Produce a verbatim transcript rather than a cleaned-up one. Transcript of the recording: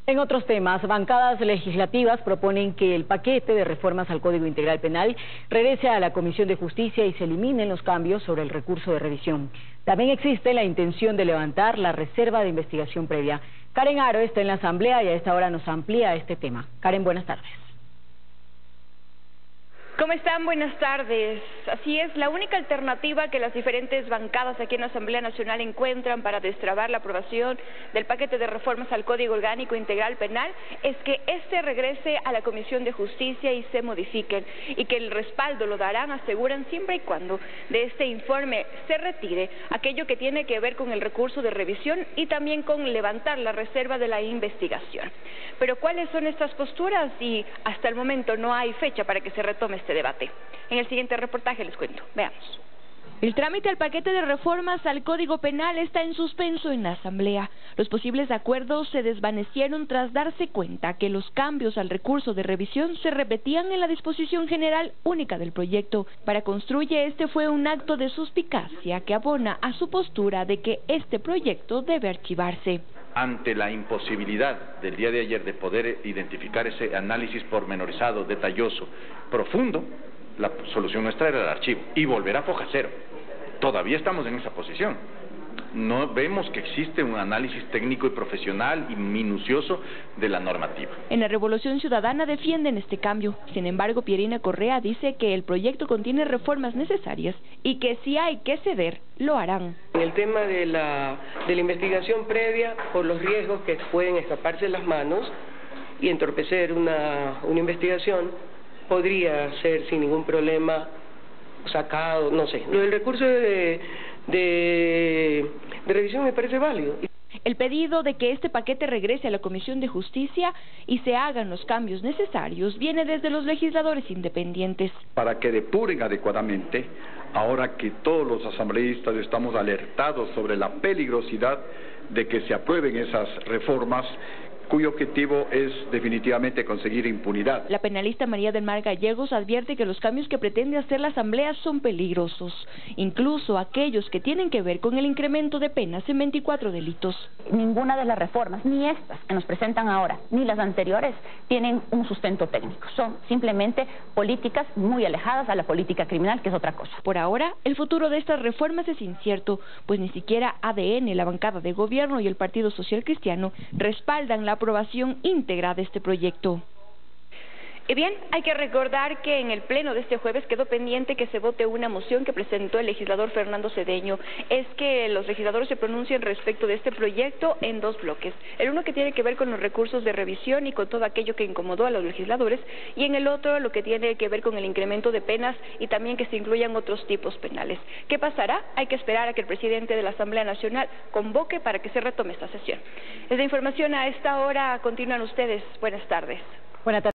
En otros temas, bancadas legislativas proponen que el paquete de reformas al Código Integral Penal regrese a la Comisión de Justicia y se eliminen los cambios sobre el recurso de revisión. También existe la intención de levantar la reserva de investigación previa. Karen Aro está en la Asamblea y a esta hora nos amplía este tema. Karen, buenas tardes. ¿Cómo están? Buenas tardes. Así es, la única alternativa que las diferentes bancadas aquí en la Asamblea Nacional encuentran para destrabar la aprobación del paquete de reformas al Código Orgánico Integral Penal es que este regrese a la Comisión de Justicia y se modifiquen, y que el respaldo lo darán, aseguran, siempre y cuando de este informe se retire aquello que tiene que ver con el recurso de revisión y también con levantar la reserva de la investigación. Pero ¿cuáles son estas posturas? Y hasta el momento no hay fecha para que se retome este debate. En el siguiente reportaje les cuento. Veamos. El trámite al paquete de reformas al Código Penal está en suspenso en la Asamblea. Los posibles acuerdos se desvanecieron tras darse cuenta que los cambios al recurso de revisión se repetían en la disposición general única del proyecto. Para Construye, este fue un acto de suspicacia que abona a su postura de que este proyecto debe archivarse. Ante la imposibilidad del día de ayer de poder identificar ese análisis pormenorizado, detalloso, profundo, la solución nuestra era el archivo y volver a foja cero. Todavía estamos en esa posición. No vemos que existe un análisis técnico y profesional y minucioso de la normativa. En la Revolución Ciudadana defienden este cambio. Sin embargo, Pierina Correa dice que el proyecto contiene reformas necesarias y que si hay que ceder, lo harán. En el tema de la, de la investigación previa, por los riesgos que pueden escaparse de las manos y entorpecer una, una investigación, podría ser sin ningún problema sacado, no sé. Lo del recurso de, de, de revisión me parece válido. El pedido de que este paquete regrese a la Comisión de Justicia y se hagan los cambios necesarios viene desde los legisladores independientes. Para que depuren adecuadamente, ahora que todos los asambleístas estamos alertados sobre la peligrosidad de que se aprueben esas reformas, cuyo objetivo es definitivamente conseguir impunidad. La penalista María del Mar Gallegos advierte que los cambios que pretende hacer la Asamblea son peligrosos, incluso aquellos que tienen que ver con el incremento de penas en veinticuatro delitos. Ninguna de las reformas, ni estas que nos presentan ahora, ni las anteriores, tienen un sustento técnico. Son simplemente políticas muy alejadas a la política criminal, que es otra cosa. Por ahora, el futuro de estas reformas es incierto, pues ni siquiera A D N, la bancada de gobierno y el Partido Social Cristiano respaldan la aprobación íntegra de este proyecto. Y bien, hay que recordar que en el pleno de este jueves quedó pendiente que se vote una moción que presentó el legislador Fernando Cedeño. Es que los legisladores se pronuncien respecto de este proyecto en dos bloques. El uno que tiene que ver con los recursos de revisión y con todo aquello que incomodó a los legisladores, y en el otro lo que tiene que ver con el incremento de penas y también que se incluyan otros tipos penales. ¿Qué pasará? Hay que esperar a que el presidente de la Asamblea Nacional convoque para que se retome esta sesión. Esta información a esta hora continúan ustedes. Buenas tardes. Buenas tardes.